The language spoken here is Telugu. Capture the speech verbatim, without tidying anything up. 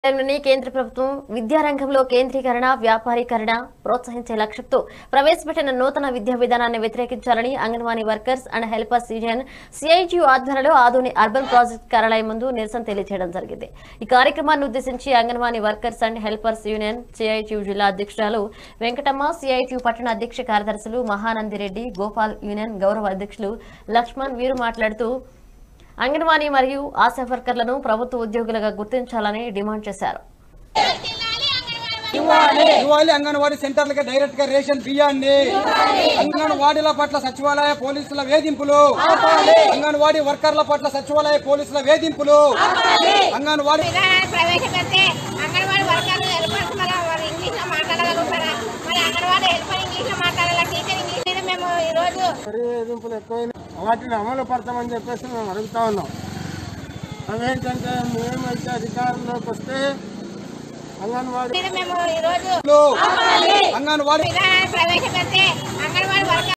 కేంద్ర ప్రభుత్వం విద్యారంగంలో కేంద్రీకరణ వ్యాపారీకరణ ప్రోత్సహించే లక్ష్యంతో ప్రవేశపెట్టిన నూతన విద్యా విధానాన్ని వ్యతిరేకించాలని anganwadi workers and helpers union CITU ఆధ్వర్యంలో ఆదోని అర్బన్ ప్రాజెక్ట్ కార్యాలయం ముందు నిరసన తెలియజేయడం జరిగింది। ఈ కార్యక్రమాన్ని ఉద్దేశించి anganwadi workers and helpers union CITU జిల్లా అధ్యక్షురాలు వెంకటమ్మ, సిఐటియు పట్టణ అధ్యక్ష కార్యదర్శులు మహానందిరెడ్డి, గోపాల్, యూనియన్ గౌరవ అధ్యక్షులు లక్ష్మణ్ వీరు మాట్లాడుతూ అంగన్వాడీ మరియు ఆశా వర్కర్లను ప్రభుత్వ ఉద్యోగులుగా గుర్తించాలని డిమాండ్ చేశారు। అంగన్వాడీ సెంటర్లకి డైరెక్ట్ గా రేషన్ బియ్యాన్ని, అంగన్వాడీల పట్ల సచివాలయ పోలీసుల వేధింపులు, అంగన్వాడీ వర్కర్ల పట్ల సచివాలయ పోలీసుల వేధింపులు, అంగన్వాడీ వేధింపులు ఎక్కువైనా వాటిని అమలు పడతామని చెప్పేసి మేము అడుగుతా ఉన్నాం। అవేంటంటే మేమైతే అధికారంలోకి వస్తే అంగన్వాడీ అంగన్వాడీ